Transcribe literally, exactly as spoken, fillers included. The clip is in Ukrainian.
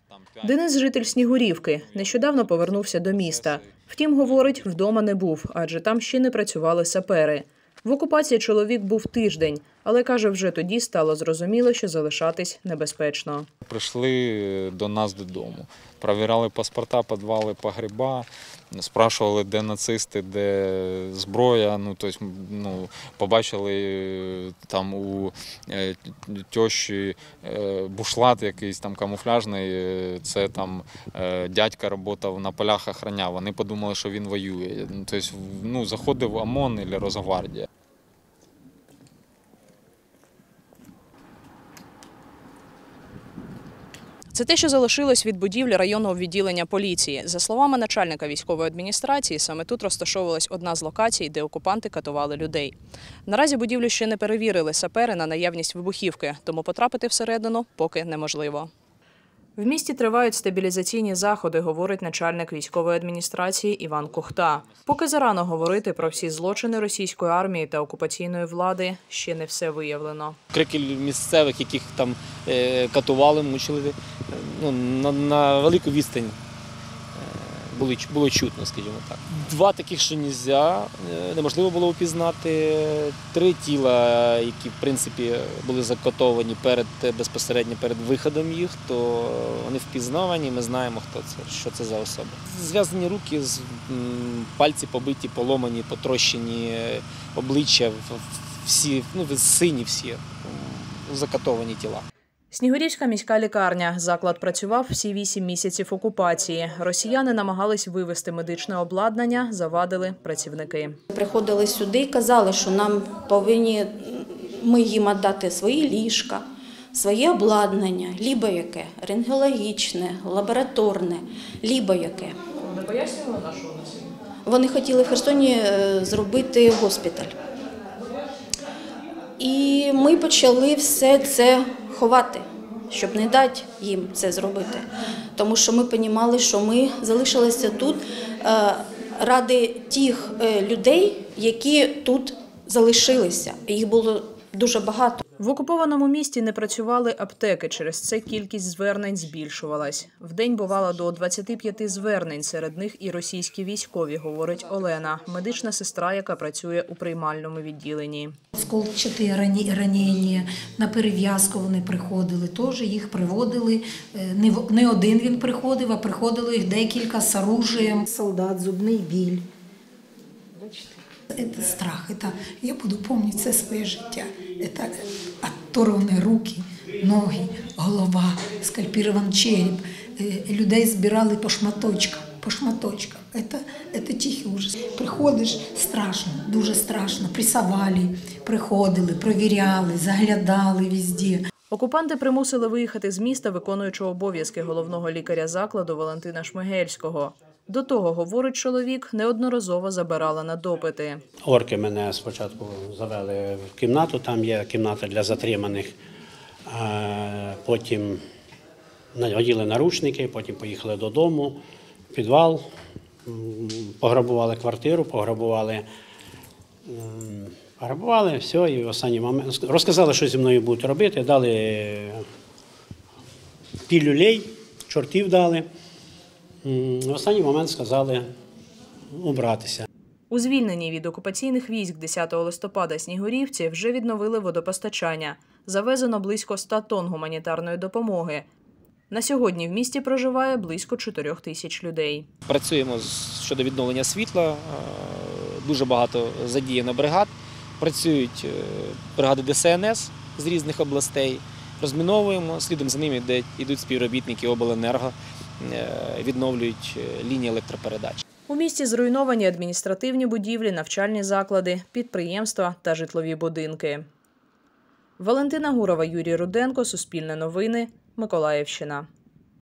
Денис – житель Снігурівки. Нещодавно повернувся до міста. Втім, говорить, вдома не був, адже там ще не працювали сапери. В окупації чоловік був тиждень, але, каже, вже тоді стало зрозуміло, що залишатись небезпечно. Прийшли до нас додому, перевіряли паспорта, підвали, погреба, спрашували, де нацисти, де зброя. Ну, тобто, ну, побачили там у тещі бушлат якийсь там камуфляжний, це там дядька працював на полях, охороняв. Вони подумали, що він воює. Тобто, ну, заходив ОМОН або Росгвардія. Це те, що залишилось від будівлі районного відділення поліції. За словами начальника військової адміністрації, саме тут розташовувалась одна з локацій, де окупанти катували людей. Наразі будівлю ще не перевірили сапери на наявність вибухівки, тому потрапити всередину поки неможливо. В місті тривають стабілізаційні заходи, говорить начальник військової адміністрації Іван Кухта. Поки зарано говорити про всі злочини російської армії та окупаційної влади, ще не все виявлено. Крики місцевих, яких там катували, мучили, ну, на, на велику відстань було, було чутно, скажімо так. Два таких, що не можна, неможливо було впізнати. Три тіла, які, в принципі, були закатовані перед, безпосередньо перед виходом їх, то вони впізнавані, ми знаємо, хто це, що це за особа. Зв'язані руки, пальці побиті, поломані, потрощені, обличчя, всі, ну, сині всі, закатовані тіла. Снігурівська міська лікарня. Заклад працював всі вісім місяців окупації. Росіяни намагались вивезти медичне обладнання, завадили працівники. Приходили сюди і казали, що нам повинні, ми їм віддати свої ліжка, своє обладнання, лібо яке, рентгенологічне, лабораторне, лібо яке. Вони пояснювали нашого населення? Вони хотіли в Херсоні зробити госпіталь. І ми почали все це ховати, щоб не дати їм це зробити. Тому що ми розуміли, що ми залишилися тут ради тих людей, які тут залишилися. Їх було дуже багато. В окупованому місті не працювали аптеки, через це кількість звернень збільшувалась. Вдень бувало до двадцяти п'яти звернень, серед них і російські військові, говорить Олена, медична сестра, яка працює у приймальному відділенні. Осколчаті ранення, на перев'язку вони приходили, теж їх приводили. Не один він приходив, а приходило їх декілька з оружием. Солдат, зубний біль. Это страх, это, я буду помнить все своє життя. Это оторвані руки, ноги, голова, скальпірований череп. Людей збирали по шматочкам, по шматочкам. Это, это тихий ужас. Приходиш, страшно, дуже страшно. Присавали, приходили, провіряли, заглядали везде. Окупанти примусили виїхати з міста виконуючого обов'язки головного лікаря закладу Валентина Шмигельського. До того, говорить чоловік, неодноразово забирала на допити. Орки мене спочатку завели в кімнату, там є кімната для затриманих, потім наділи наручники, потім поїхали додому, в підвал, пограбували квартиру, пограбували, пограбували, все, і в останній момент розказали, що зі мною будуть робити, дали пілюлей, чортів дали. В останній момент сказали убратися. У звільненій від окупаційних військ десятого листопада Снігурівці вже відновили водопостачання. Завезено близько ста тонн гуманітарної допомоги. На сьогодні в місті проживає близько чотирьох тисяч людей. Працюємо щодо відновлення світла, дуже багато задіяно бригад. Працюють бригади Де Се Ен Ес з різних областей. Розміновуємо, слідом за ними йдуть співробітники обленерго, відновлюють лінії електропередач. У місті зруйновані адміністративні будівлі, навчальні заклади, підприємства та житлові будинки. Валентина Гурова, Юрій Руденко, Суспільне новини, Миколаївщина.